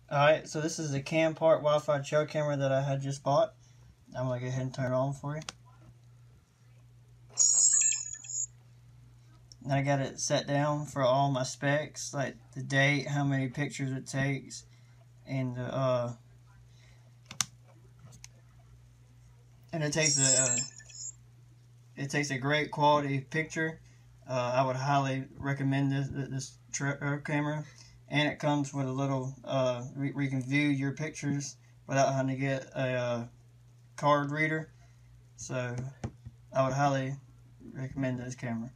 Alright, so this is the Campark Wi-Fi trail camera that I had just bought. I'm going to go ahead and turn it on for you. And I got it set down for all my specs, like the date, how many pictures it takes, and it takes a great quality picture. I would highly recommend this trail camera, and it comes with a little where you can view your pictures without having to get a card reader. So I would highly recommend this camera.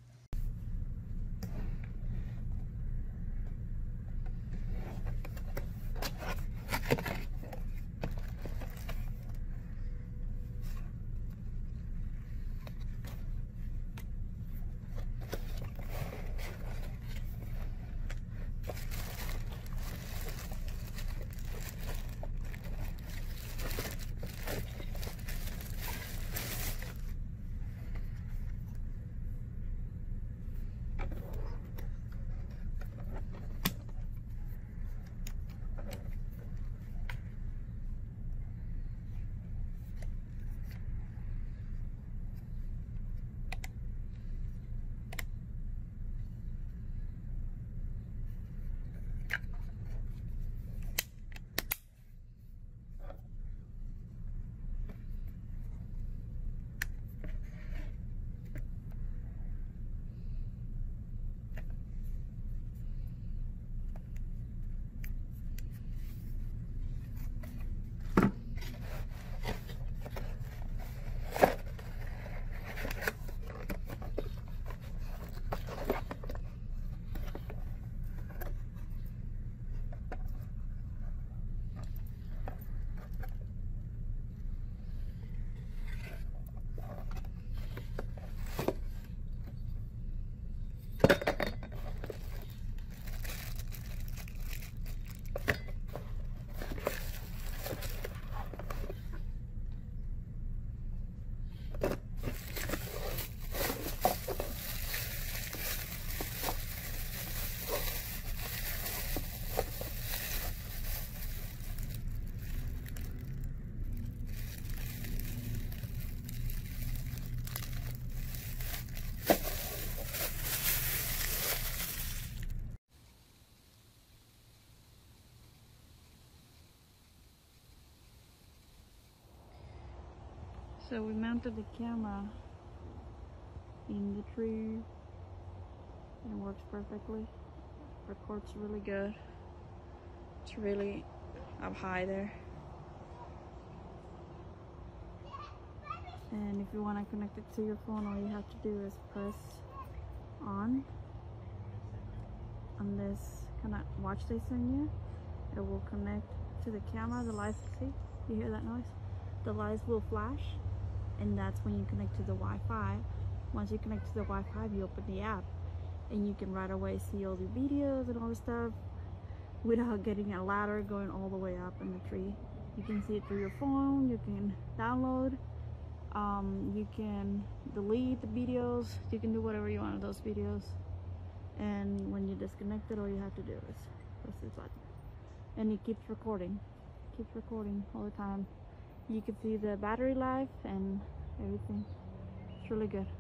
So we mounted the camera in the tree and it works perfectly. Records really good. It's really up high there. And if you want to connect it to your phone, all you have to do is press on this kind of watch they send you. It will connect to the camera. The lights, see? You hear that noise? The lights will flash, and that's when you connect to the Wi-Fi. Once you connect to the Wi-Fi, you open the app, and you can right away see all the videos and all the stuff without getting a ladder going all the way up in the tree. You can see it through your phone. You can download. You can delete the videos. You can do whatever you want with those videos. And when you disconnect it, all you have to do is press this button, and it keeps recording. Keeps recording all the time. You can see the battery life and everything. It's really good.